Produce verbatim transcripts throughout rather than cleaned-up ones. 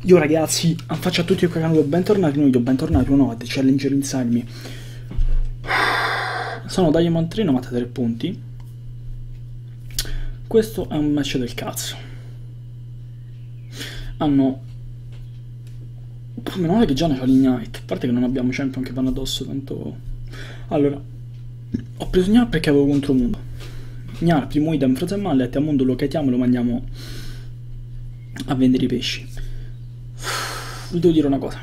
Io ragazzi, faccio a tutti il canale, bentornati in un video, bentornati o no, a The Challenger Inside Me. Sono Diamond tre, novantatré punti. Questo è un match del cazzo. Hanno... Meno male che già ne c'ha l'Ignite, a parte che non abbiamo champion che vanno addosso, tanto... Allora, ho preso Gnar perché avevo contro Mundo. Gnar, primo item, Frozen Mallet, a Mundo lo catiamo e lo mandiamo a vendere i pesci. Vi devo dire una cosa,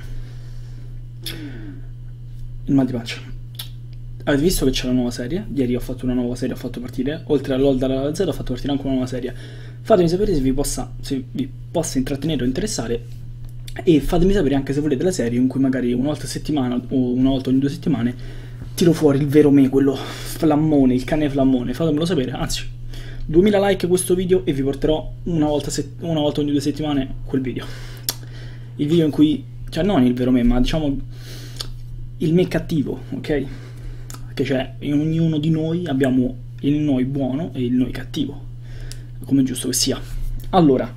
il mal di pancia. Avete visto che c'è la nuova serie? Ieri ho fatto una nuova serie, ho fatto partire, oltre all'O L dalla Z ho fatto partire anche una nuova serie. Fatemi sapere se vi possa, se vi possa intrattenere o interessare, e fatemi sapere anche se volete la serie in cui magari una volta a settimana o una volta ogni due settimane tiro fuori il vero me, quello flammone, il cane flammone. Fatemelo sapere, anzi duemila like questo video e vi porterò una volta, una volta ogni due settimane quel video. Il video in cui, cioè non il vero me, ma diciamo il me cattivo, ok? Perché c'è in ognuno di noi abbiamo il noi buono e il noi cattivo, come è giusto che sia. Allora,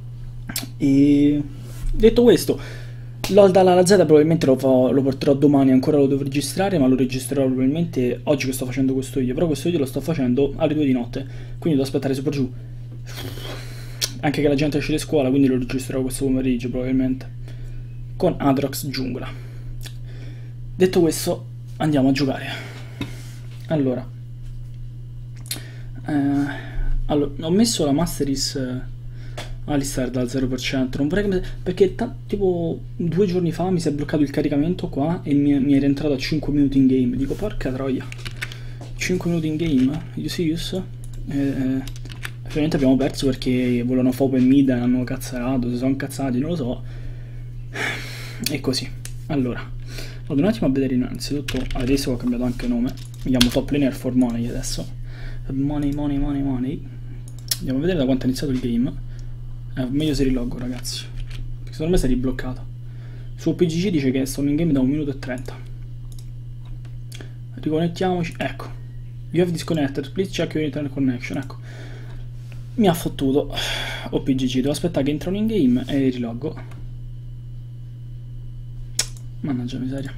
e detto questo, l'O L dalla Z probabilmente lo, fa, lo porterò domani, ancora lo devo registrare, ma lo registrerò probabilmente oggi che sto facendo questo video, però questo video lo sto facendo alle due di notte, quindi devo aspettare super giù. Anche che la gente esce di scuola, quindi lo registrerò questo pomeriggio probabilmente con Adrox Giungla. Detto questo, andiamo a giocare. Allora, eh, allora ho messo la Masteris eh, Alistar al zero per cento. Non vorrei che mi... perché tipo due giorni fa mi si è bloccato il caricamento qua e mi, mi è rientrato a cinque minuti in game. Dico porca troia, cinque minuti in game, you see use? Eh, Ovviamente abbiamo perso perché volevano F O P e mid, hanno cazzarato, si sono incazzati, non lo so. E così. Allora, vado un attimo a vedere innanzitutto, adesso ho cambiato anche nome. Mi chiamo Top Laner for Money adesso. Money, money, money, money. Andiamo a vedere da quanto è iniziato il game. Eh, meglio se riloggo ragazzi, perché secondo me si è ribloccato. Su P G G dice che sono in game da un minuto e trenta. Riconnettiamoci, ecco. You have disconnected, please check your internet connection, ecco. Mi ha fottuto O P G G, devo aspettare che entrano in game e riloggo. Mannaggia miseria.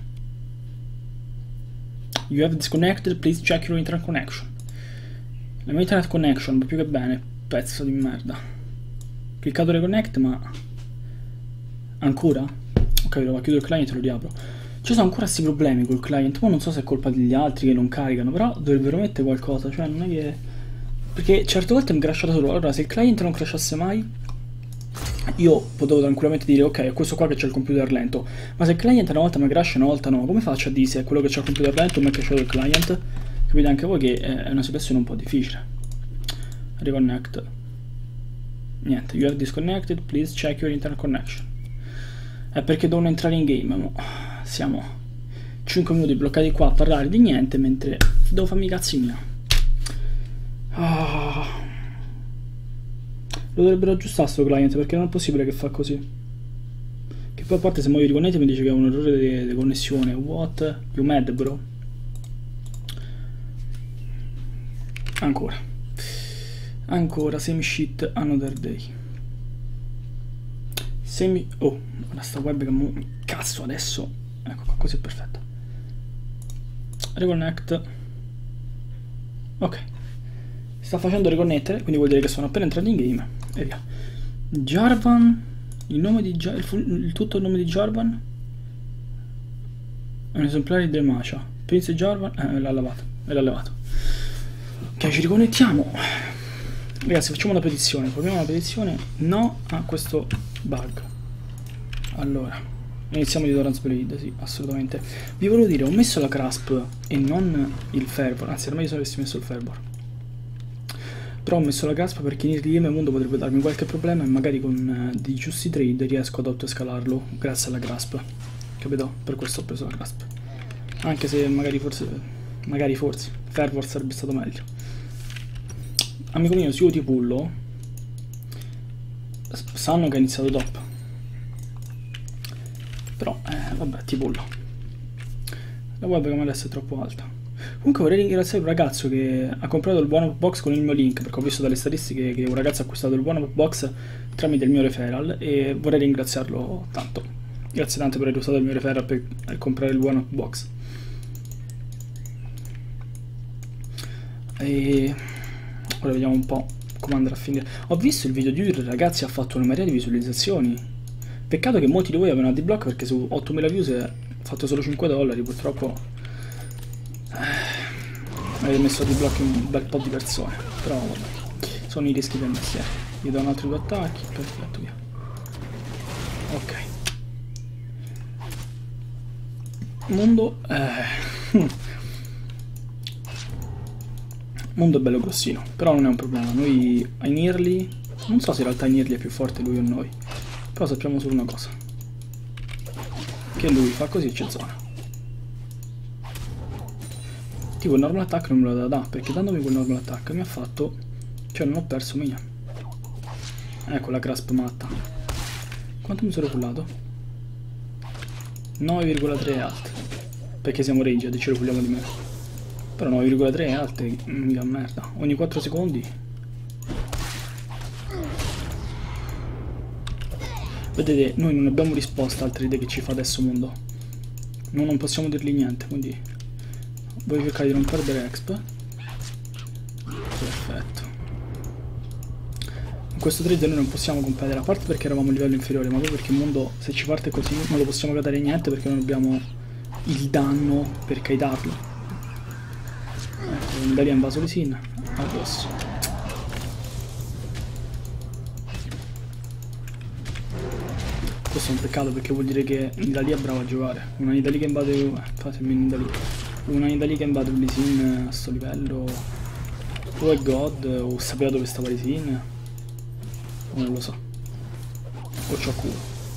You have disconnected, please check your internet connection. La mia internet connection va più che bene, pezzo di merda. Cliccato reconnect, ma ancora? Ok, devo chiudere il client e lo riapro. Ci sono ancora questi problemi col client, ma non so se è colpa degli altri che non caricano, però dovrebbero mettere qualcosa, cioè non è che... Perché certe volte mi crasha da solo. Allora, se il client non crashasse mai, io potevo tranquillamente dire ok, è questo qua che c'è il computer lento. Ma se il client una volta mi crasha e una volta no, come faccio a dire se è quello che c'è il computer lento o mi è crashato il client? Capite anche voi che è una situazione un po' difficile. Reconnect. Niente, you have disconnected, please check your internet connection. È perché devono entrare in game, mo. Siamo cinque minuti bloccati qua a parlare di niente mentre devo farmi i cazzi miei. Oh. Lo dovrebbero aggiustare sto client, perché non è possibile che fa così. Che poi a parte se muoio di connette mi dice che è un errore di connessione. What? You mad bro? Ancora Ancora same shit another day. Semi... Oh, ora sta webcam... Cazzo adesso. Ecco qua, così è perfetto. Reconnect. Ok, sta facendo riconnettere, quindi vuol dire che sono appena entrati in game e via. Jarvan, il nome di Jar... il, il tutto il nome di Jarvan è un esemplare di Demacia. Prince Jarvan, eh, l'ha lavato, e l'ha levato. Ok, ci riconnettiamo. Ragazzi, facciamo una petizione, proviamo una petizione no a questo bug. Allora, iniziamo di Doran's Blade, sì, assolutamente. Vi volevo dire, ho messo la Grasp e non il Fervor, anzi era meglio se avessi messo il Fervor. Però ho messo la Grasp perché in early game mondo potrebbe darmi qualche problema e magari con uh, dei giusti trade riesco ad autoscalarlo grazie alla Grasp. Capito? Per questo ho preso la Grasp. Anche se magari forse, magari forse, Fervor sarebbe stato meglio. Amico mio, se io ti pullo, sanno che ha iniziato top. Però, eh, vabbè, ti pullo. La webcam adesso è troppo alta. Comunque vorrei ringraziare un ragazzo che ha comprato il buono box con il mio link, perché ho visto dalle statistiche che un ragazzo ha acquistato il buono box tramite il mio referral e vorrei ringraziarlo tanto. Grazie tanto per aver usato il mio referral per comprare il buono box. E ora vediamo un po' come andrà a finire. Ho visto il video di Ur, ragazzi, ha fatto una marea di visualizzazioni. Peccato che molti di voi avevano adblock perché su ottomila views ha fatto solo cinque dollari, purtroppo eh, avete messo adblock un bel po' di persone, però vabbè, sono i rischi del mestiere. Gli do un altro due attacchi, perfetto, via. Ok. Mondo eh. Mondo è bello grossino, però non è un problema. Noi in early, non so se in realtà in early è più forte lui o noi, però sappiamo solo una cosa, che lui fa così e c'è zona. Tipo il normal attack non me lo dà, perché dandomi quel normal attack mi ha fatto, cioè non ho perso mia. Ecco la grasp matta. Quanto mi sono pullato? nove virgola tre alt, perché siamo ranged e ce lo pulliamo di meno. Però nove virgola tre è alte, mica merda. Ogni quattro secondi. Vedete, noi non abbiamo risposta a altre idee che ci fa adesso mondo. Noi non possiamo dirgli niente, quindi voglio cercare di non perdere exp. Perfetto. In questo trade noi non possiamo competere, a parte perché eravamo a livello inferiore, ma poi perché il mondo, se ci parte così, non lo possiamo cadere niente perché non abbiamo il danno per kaitarlo. Ecco, da lì ha invaso Lisin addosso. Questo è un peccato perché vuol dire che Nidalee è bravo a giocare. Una Nidalee che invade. Eh, fatemi Nidalee. Una Nidalee che invade un Lisin a sto livello. O è God, o sapeva dove stava Lisin. O non lo so. O c'ho culo.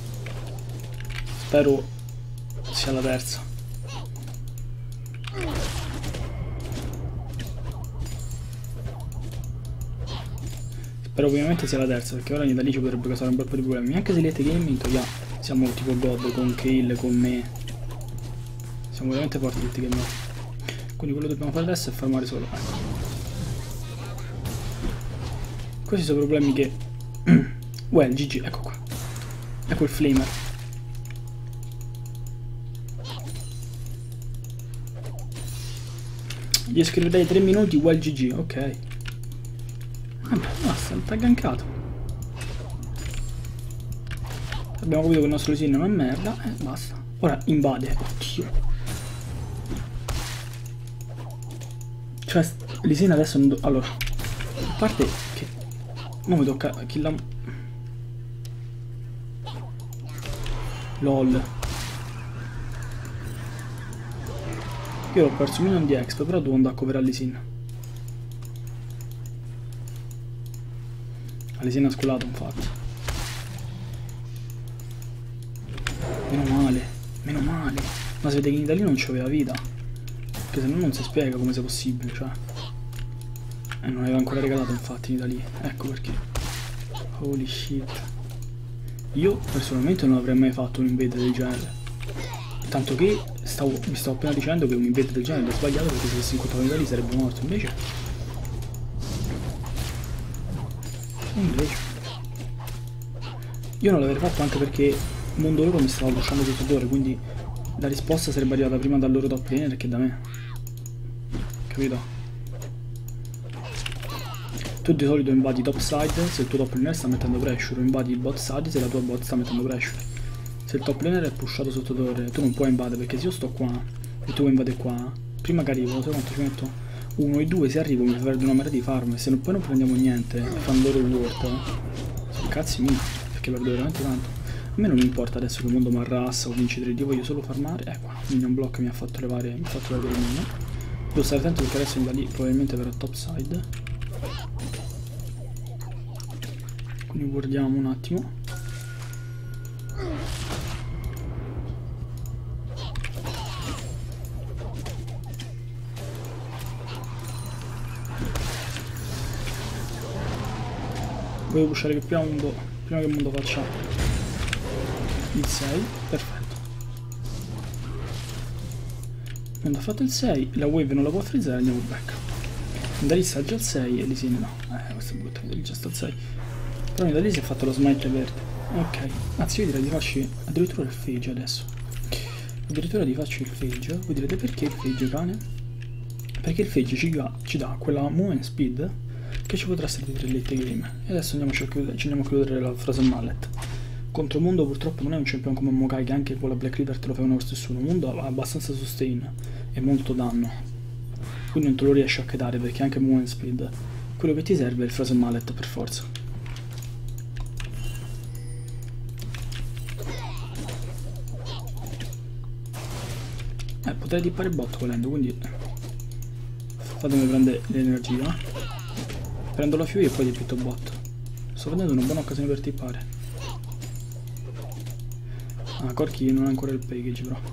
Spero sia la terza. Spero ovviamente sia la terza, perché ora Nidalee ci potrebbe causare un bel po' di problemi. Anche se Late Gaming, yeah, siamo tipo God, con Kill, con me. Siamo veramente forti Late Gaming. Quindi quello che dobbiamo fare adesso è farmare solo. Ecco. Questi sono problemi che... Well, G G, ecco qua. Ecco il Flamer. Gli scriverei tre minuti, well G G, ok. Vabbè, basta, non t'ha gankato. Abbiamo capito che il nostro Lisin non è merda, e eh, basta. Ora invade, oddio. Cioè, Lisin adesso non do... Allora, a parte che... Mo mi tocca killare... LOL. Io ho perso un minion di exp, però devo andare a coverare Lisin. Lisin ha sculato infatti. Meno male, meno male. Ma se vede che in Italia non c'aveva vita, perché se no non si spiega come sia possibile, cioè. E eh, non aveva ancora regalato infatti in Italia. Ecco perché. Holy shit. Io personalmente non avrei mai fatto un invade del genere. Tanto che stavo, mi stavo appena dicendo che un invade del genere è sbagliato, perché se avessi incontrato in Italia sarebbe morto. Invece Invece io non l'avrei fatto, anche perché mondo loro mi stava pushando sotto torre, quindi la risposta sarebbe arrivata prima dal loro top laner che da me, capito? Tu di solito invadi top side se il tuo top laner sta mettendo pressure, o invadi il bot side se la tua bot sta mettendo pressure. Se il top laner è pushato sotto torre tu non puoi invadere, perché se io sto qua e tu invadi qua, prima che arrivo, lo sai quanto ci metto? uno e due, se arrivo mi perde una marea di farm, e se non, poi non prendiamo niente e fanno loro il ward, sono cazzi miei, perché perdo veramente tanto. A me non importa adesso che il mondo mi arrassa o vince tre, io voglio solo farmare. Ecco, minion block mi ha fatto levare, mi ha fatto levare il minion. Devo stare attento perché adesso da lì probabilmente verrà top side, quindi guardiamo un attimo. Voglio pushare che prima, mondo, prima che il mondo faccia il sei, perfetto. Quando ha fatto il sei, la wave non la può frizzare, andiamo back. Nidalì sta già al sei e Lisina no. Eh, questo è brutto, Nidalì già sta al sei. Però Nidalì si è fatto lo smite verde. Ok, anzi io direi di farci addirittura il Phage adesso. Addirittura di farci il Phage. Voi direte perché il Phage, cane? Perché il Phage ci, ci dà quella movement speed che ci potrà servire in late game. E adesso andiamo a chiudere, ci andiamo a chiudere la Frozen Mallet. Contro Mundo purtroppo non è un champion come Mokai, che anche con la Black River te lo fa uno stesso. Mundo ha abbastanza sustain e molto danno, quindi non te lo riesci a quedare perché anche movement speed. Quello che ti serve è il Frozen Mallet per forza. Eh, potrei dippare il bot volendo, quindi fatemi prendere l'energia. Prendo la Fury e poi dipito il bot. Sto prendendo una buona occasione per tippare. Ah, Corki non ha ancora il package però.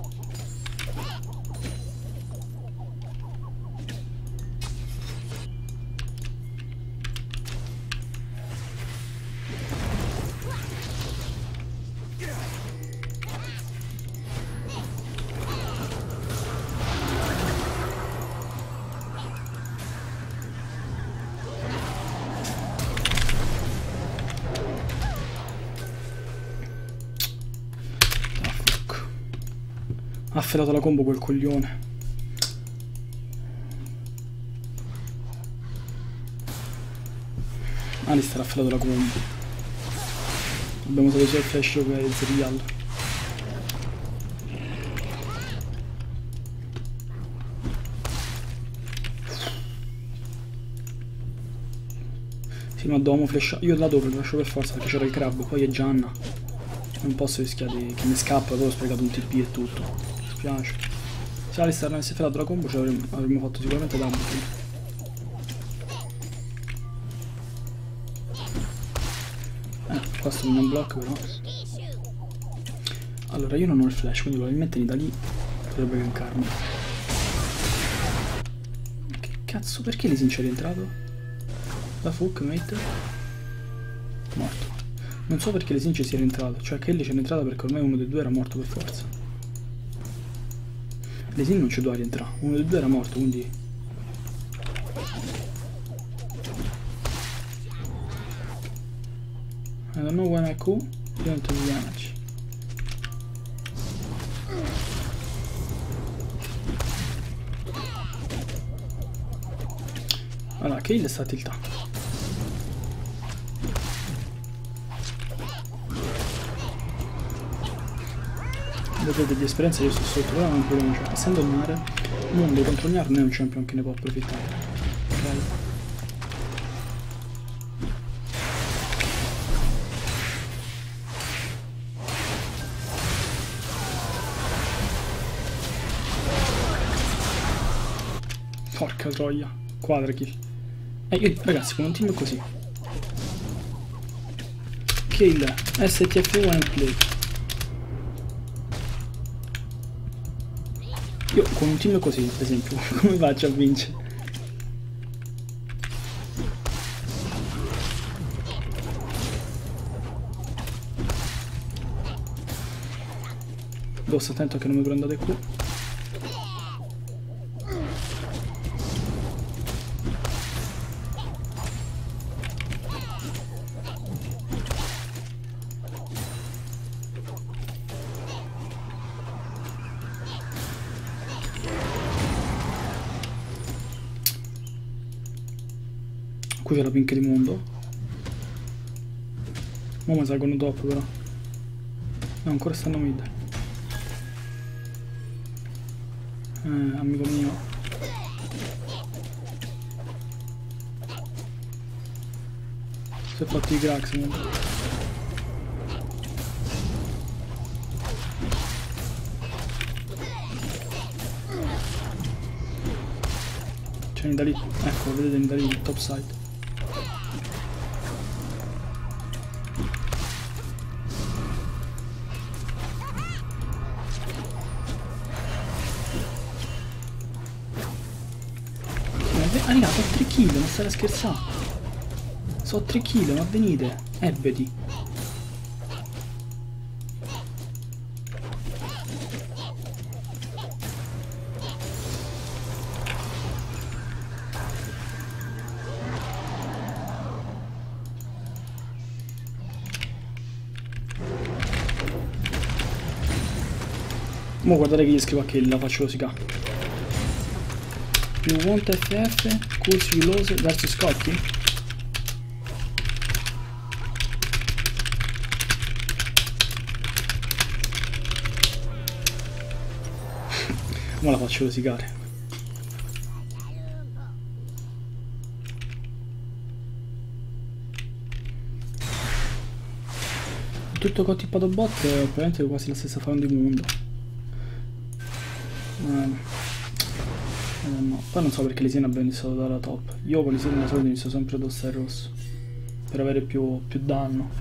Ha affilato la combo quel coglione. Alistar ha affilato la combo. Abbiamo usato sia il flash che il serial. Sì, ma dovevamo flashare. Io là dove flasho per forza perché c'era il crab, poi è Gianna. Non posso rischiare che mi scappa, poi ho sprecato un T P e tutto. Piace. Se Alistar non avesse fatto la combo avremmo, avremmo fatto sicuramente double kill. Eh, qua sto in un block però. Allora io non ho il flash, quindi probabilmente da lì potrebbe gankarmi. Che cazzo, perché Lisin c'è rientrato? La Fook, mate? Morto. Non so perché Lisin ci sia rientrato, cioè che lì c'è rientrato perché ormai uno dei due era morto per forza. Lisin non ci doveva rientrare, uno dei due era morto, quindi... I don't know when I cool, you don't do damage. Allora, Kayle sta tiltando. Vedete di esperienza io sto sotto, però non problema, cioè, essendo il mare, Mundo contro il Gnar non è un champion che ne può approfittare. Ok? Porca troia, quadra kill. Eh, io, ragazzi, con un team così. Kill, S T F uno and play. Io con un team così, ad esempio, come faccio a vincere? Devo stare attento che non mi prendate qui. Qui c'è la pink di Mundo. Mo mi salgono dopo però. No, ancora stanno mid. Eh, amico mio. Si è fatto i cracks Mundo. C'è Nidalì. Ecco, vedete Nidalì top side. Ah raga, so tre kill, non state a scherzare. So tre kill, ma venite. Ebbeti. Mo guardate che gli scrivo a kill, la faccio rosicà. You want F F, Curse you lose versus Scotty? Mo la faccio rosicare. Tutto cottipato bot è probabilmente quasi la stessa farm di mondo. Eh, eh no. Poi non so perché Lisina abbia iniziato dalla top. Io con Lisina di solito inizio sempre ad ossa il rosso per avere più, più danno.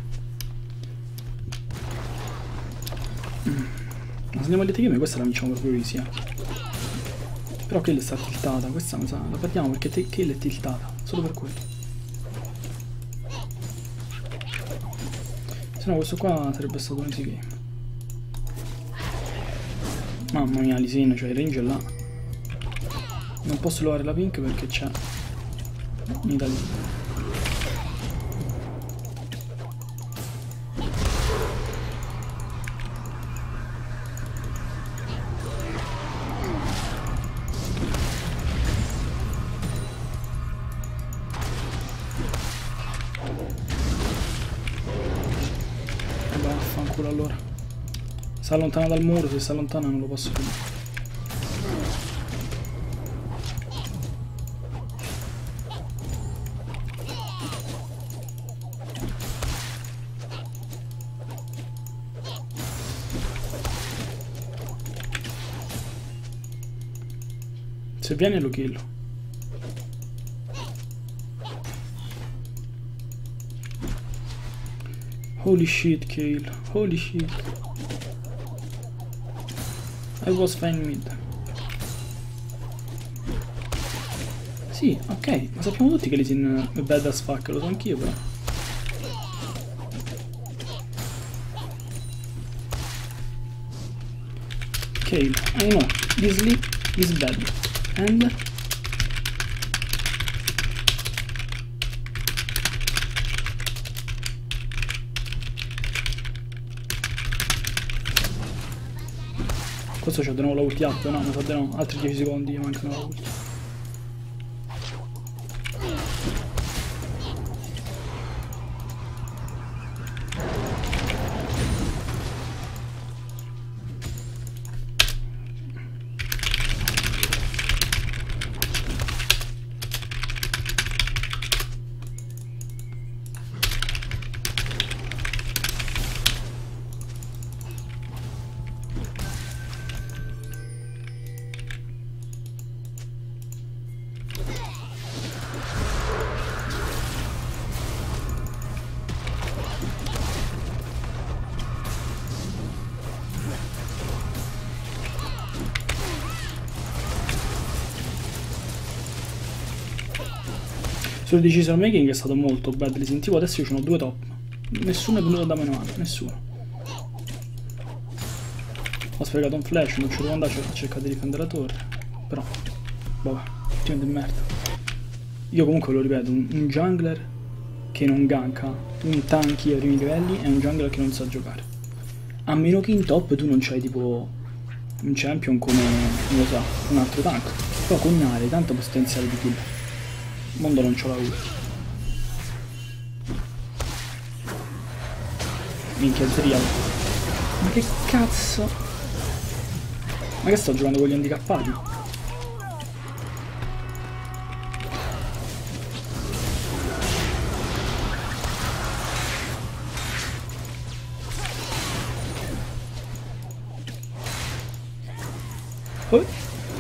Mm. Ma se andiamo alle game questa la vinciamo proprio easy, eh. Però Kill sta tiltata, questa mi sa, la perdiamo perché Kill è tiltata, solo per quello. No, questo qua sarebbe stato un easy game. Mamma mia, Lisina, cioè il range è là. Non posso levare la pink perché c'è Nidalee. Allora si allontana dal muro, se si allontana non lo posso più. Se viene lo killo. Holy shit, Kale. Holy shit. I was fine mid. Sì, ok. Lo sappiamo tutti che Lissin è bad as fuck, lo so anch'io però. Kale, I know. This leap is bad. And... Questo c'è di nuovo la ulti up, no? Mi sa di no, altri dieci secondi mi mancano la ulti. Sul decision making è stato molto bad, sentivo adesso io ce n'ho due top. Nessuno è venuto da meno male, nessuno. Ho sprecato un flash, non ci devo andare a cercare di difendere la torre. Però, vabbè, team di merda. Io comunque lo ripeto, un, un jungler che non ganka, un tanky ai primi livelli è un jungler che non sa giocare. A meno che in top tu non c'hai tipo un champion come, non lo so, un altro tank. Però con Nare hai tanto potenziale di kill. Mondo non c'ho la ulti. Minchia Zerial. Ma che cazzo? Ma che sto giocando con gli handicappati? Oh.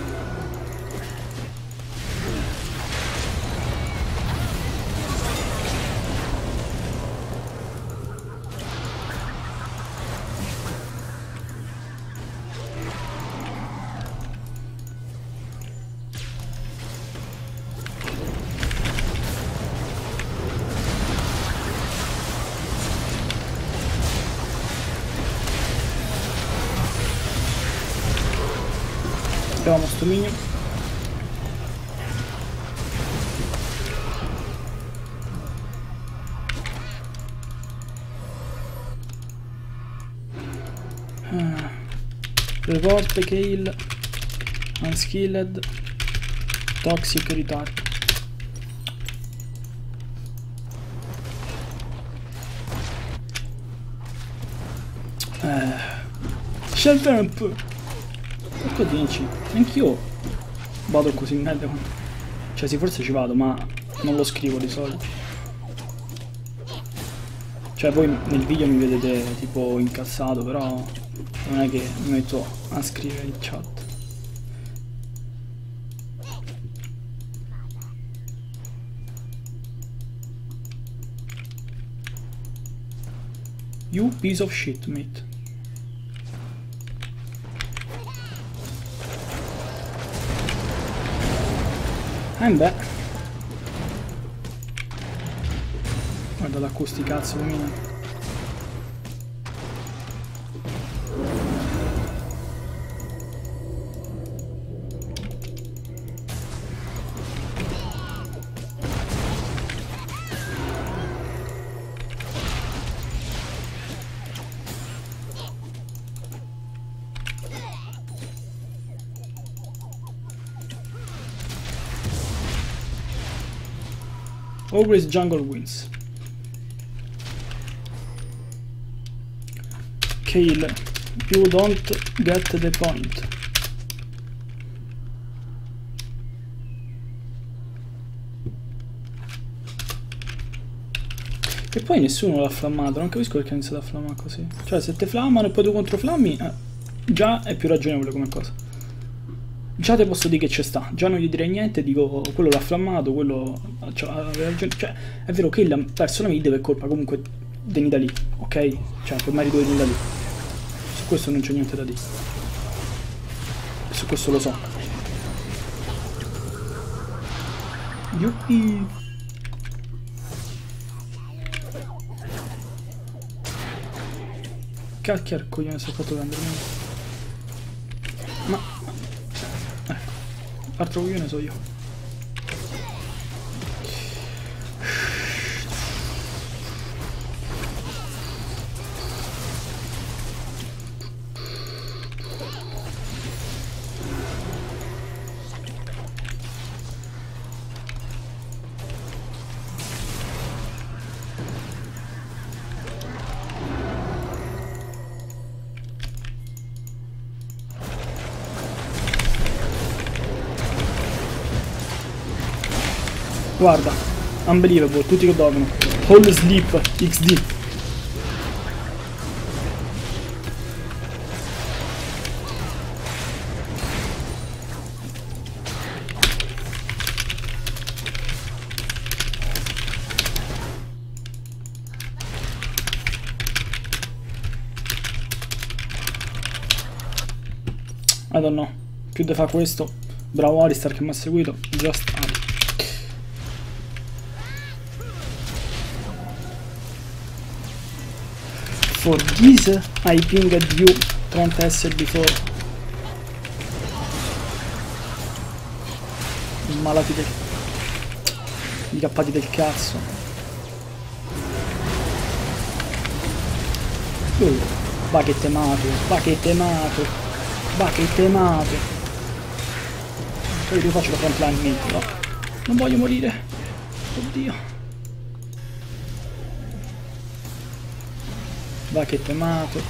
Abbiamo sto minion. Ah. Report kill. Unskilled. Toxic retard. Eh. Shell Vamp. Ecco dici. Anch'io vado così meglio. Cioè sì, forse ci vado, ma non lo scrivo di solito. Cioè voi nel video mi vedete tipo incazzato, però non è che mi metto a scrivere in chat. You piece of shit, mate. Eh beh. Guarda da questi cazzo mio. Always jungle wins. Kill. You don't get the point. E poi nessuno l'ha flammato, non capisco perché ha iniziato a flammare così. Cioè se te flammano e poi tu controflammi, eh, già è più ragionevole come cosa. Già te posso dire che ci sta, già non gli direi niente, dico quello l'ha flammato, quello aveva ragione. Cioè è vero che ha perso la mid per colpa comunque di Nidalee, ok? Cioè per merito di Nidalee. Su questo non c'è niente da dire. Su questo lo so. Yuppie. Cacchio coglione si è fatto prendere. Ma l'altro coglione so io. Guarda, unbelievable, tutti che dormono. Whole sleep, X D. I don't know. Più de fa questo. Bravo Alistar che mi ha seguito. Just Ali. For this I pinged you Trent S before. Malati del... I cappati del cazzo. Uh, va che temato, va che temato, va che temato. Poi io faccio la frontline, no. Non voglio morire. Oddio. Va che temato.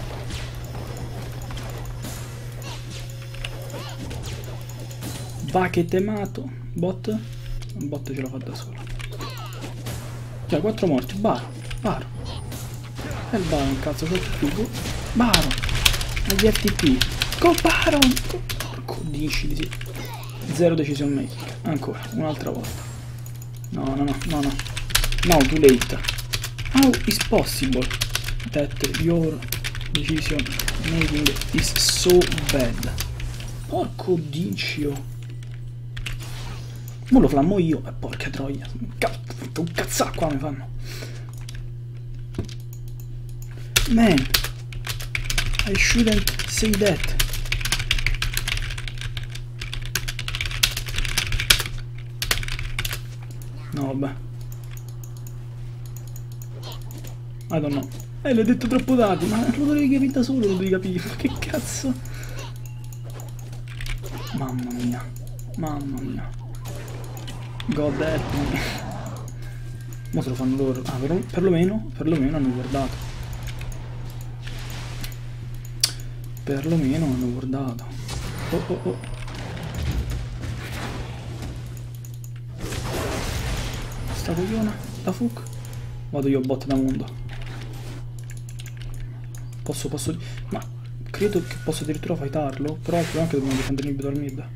Va che temato. Bot. Un bot ce la fa da solo. Cioè quattro morti. Baro. Baro. E il Baron cazzo c'è più. Baron. Agli F T P. Go Baron. Porco dici di sì. Zero decision making. Ancora. Un'altra volta. No no no no no. No too late. How is possible that your decision making is so bad? Porco dicio. Mo lo flammo io, e eh, porca troia. Un cazzacqua mi fanno. Man, I shouldn't say that. No vabbè. I don't know. Eh, l'hai detto troppo tardi, ma lo dovevi capire da solo, lo devi capire. Ma che cazzo? Mamma mia. Mamma mia. God help me. Ma se lo fanno loro. Ah, per, perlomeno, perlomeno hanno guardato. Perlomeno hanno guardato. Oh oh oh. Sta cogliona, la fuc. Vado io a botte da mondo. Posso, posso... Ma credo che posso addirittura fightarlo. Però il problema è che dobbiamo difendere il dal mid.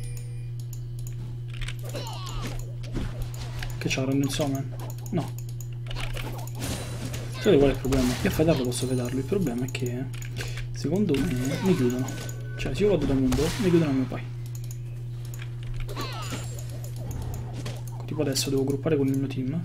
Che c'ha Random Summon? No. Sapete qual è il problema? Io a fightarlo posso fightarlo. Il problema è che secondo me mi chiudono. Cioè se io vado da mondo mi chiudono a me poi. Tipo adesso devo gruppare con il mio team.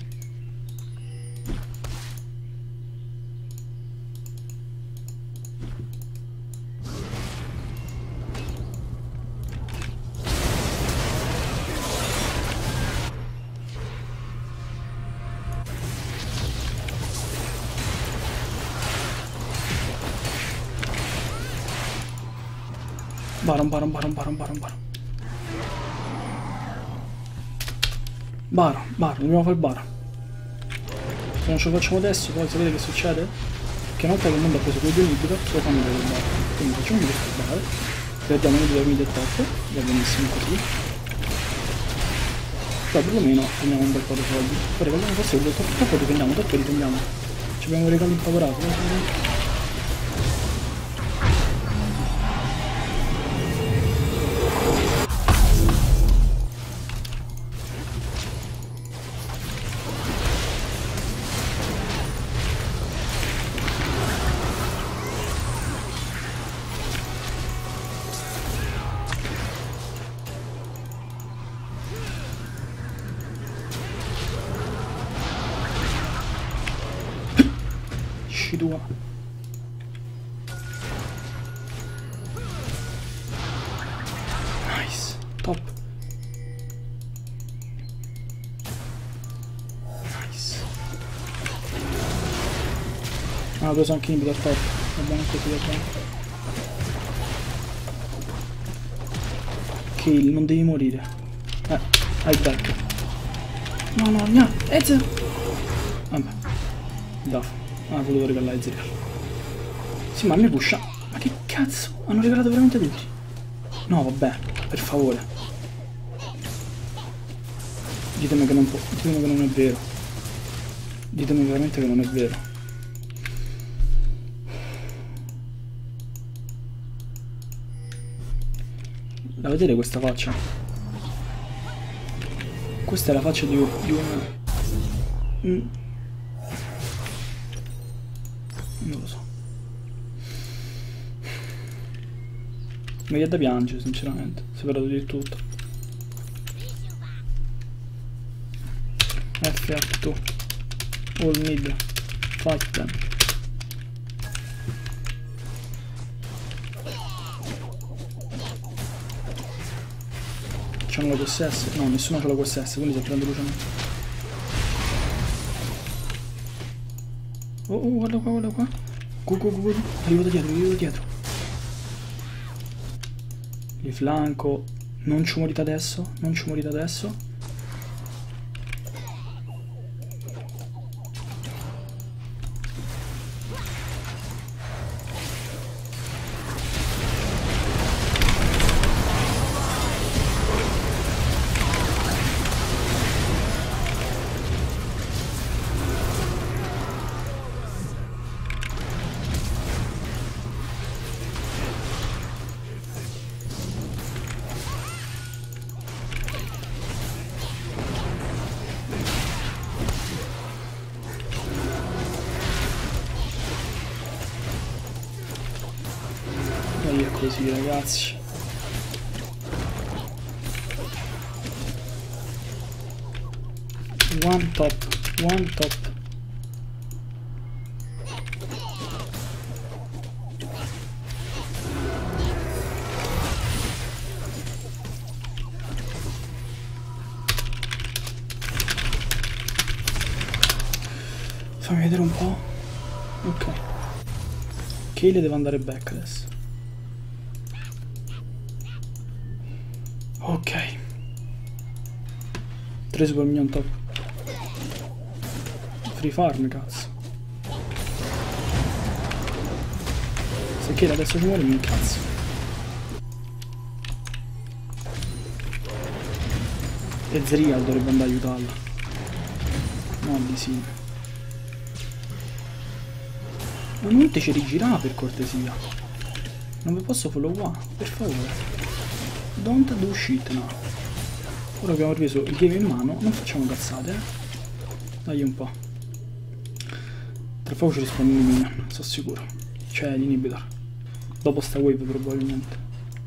Baron, Baron, Baron, Baron, Baron, Baron. Baron, Baron, dobbiamo fare il Baron. Se non ce lo facciamo adesso, poi sapete che succede? Che una volta che il mondo ha preso quei due libri, se lo fanno vedere il Baron. Quindi facciamo questo Baron. Perdiamo i due mid e top, va benissimo così. Poi perlomeno prendiamo un bel po' di soldi. Poi guardiamo forse il top, top difendiamo, top difendiamo. Ci abbiamo regali impavorati. Tua. Nice, top. Nice. Ah, ho preso anche in top. Va bene così, va bene. Kill, non devi morire. Eh, hai back. No, no, no, Ezio. Vabbè. Daf. Ah, volevo regalare Ezreal. Sì, ma mi pusha. Ma che cazzo? Hanno regalato veramente tutti. No, vabbè, per favore. Ditemi che non può. Ditemi che non è vero. Ditemi veramente che non è vero. La vedete questa faccia? Questa è la faccia di, di un... Mm. Non lo so. Mi viene da piangere, sinceramente. Si è parlato di tutto. F up due. All mid. Fight them. C'hanno la Q S S? No, nessuno c'ha la Q S S, quindi si prende luce a me. Oh, oh, guarda qua, guarda qua. Go, go, go, go. Arrivo da dietro, arrivo da dietro. Li flanco. Non ci morite adesso, non ci morite adesso. E è così, ragazzi. One top, one top. Fammi vedere un po'. Ok. Kaylee deve andare back adesso. Ok. tre super minion top. Free farm, cazzo. Se Kaylee adesso ci muore mi incazzo. E Zerial dovrebbe andare a aiutarla. No, di sì. Ma non ti ci rigirà per cortesia. Non vi posso followare, per favore. Don't do shit now. Ora abbiamo preso il game in mano, non facciamo cazzate, eh. Dai un po'. Tra poco ci rispondono i minion, sono sicuro. Cioè l'inhibitor. Dopo sta wave probabilmente.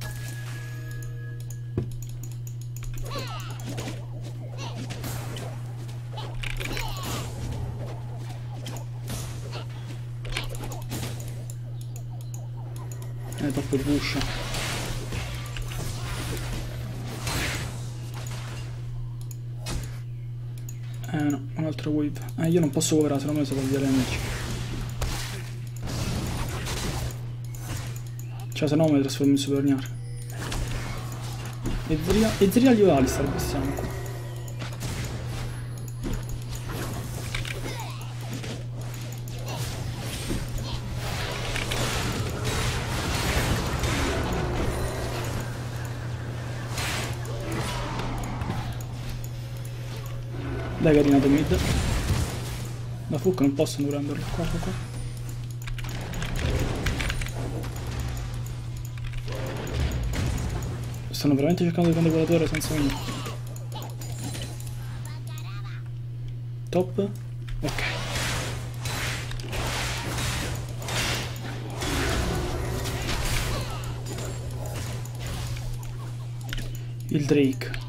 Eh, troppo push. Eh no, un'altra wave. Eh, io non posso coverare, se no me ne so togliere l'energy. Cioè, se no me ne trasformo in supergnar. E Zerial, e Zerial io Alistar, passiamo qua. Dai che è rinato mid. Da Fook non possono prenderlo. Qua, qua, qua. Stanno veramente cercando di prendere quella torre senza venire. Top. Ok. Il Drake.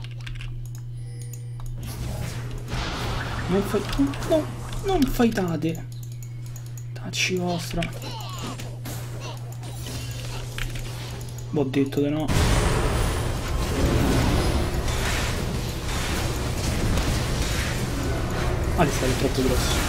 Non fai... No, non fightate. Tacci vostra. Ho detto di no. Alistar è troppo grosso.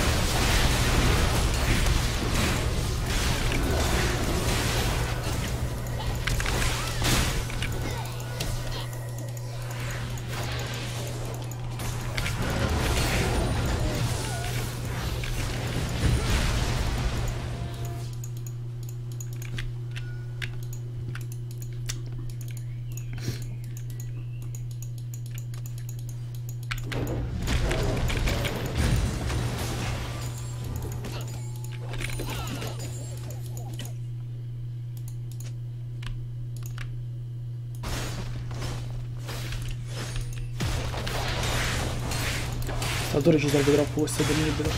La torre ci serve troppo, questo è terribile.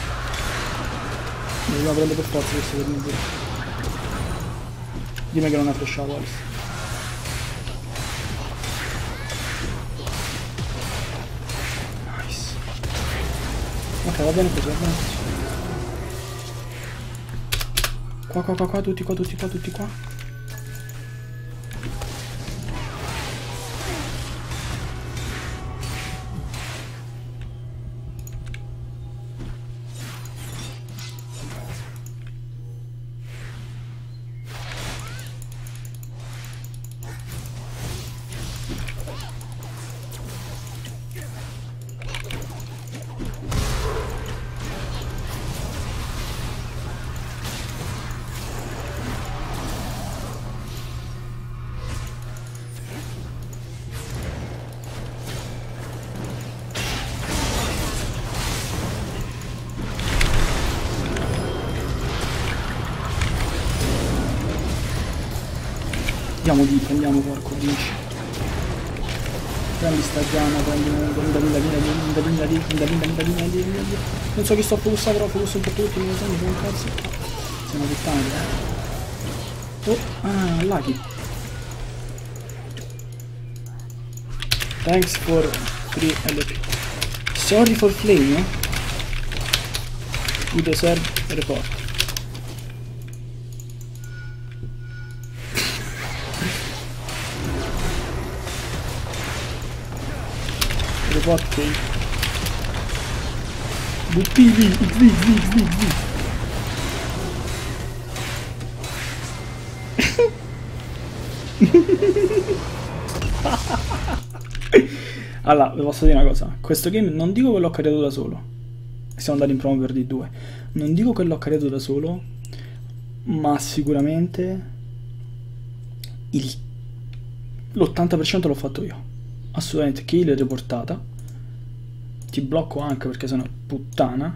Mi dobbiamo prendere per forza questo è terribile. Dimmi che non ha flashato Alice. Nice. Ok, va bene così, va bene così. Qua, qua, qua, qua, tutti qua, tutti qua, tutti qua. Andiamo di, prendiamo porco dici. Prendi stagiana, prendi vinda, vinda, vinda, vinda, vinda, vinda, vinda, vinda, vinda, vinda, vinda, vinda. Non so chi sto a focussare, però focusso un po' tutti, non lo so, mi un cazzo. Siamo puttane, eh. Oh, ah, Lucky. Thanks for free L P. Sorry for flame, eh? You deserve a report. Report fake. V P V, V, V, V, V. Allora, vi posso dire una cosa. Questo game non dico che l'ho caricato da solo. Siamo andati in promo per D due. Non dico che l'ho caricato da solo, ma sicuramente l'ottanta per cento l'ho fatto io. Assolutamente. Kill e riportata. Ti blocco anche perché sono puttana.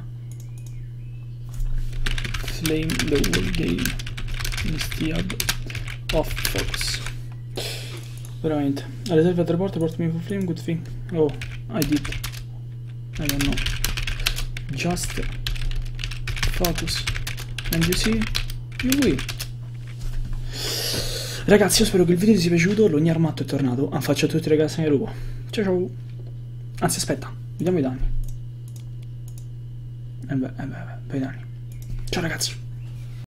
Flame the whole game instead of focus. Veramente. A reserve at report, report me for flame, good thing. Oh, I did. I don't know. Just focus. And you see? You win. Ragazzi, io spero che il video vi sia piaciuto. L'ogni armato è tornato. Un faccio a tutti ragazzi nel lupo. Ciao ciao. Anzi, aspetta. Vediamo i danni. Eh beh, eh beh, eh beh, i danni. Ciao ragazzi.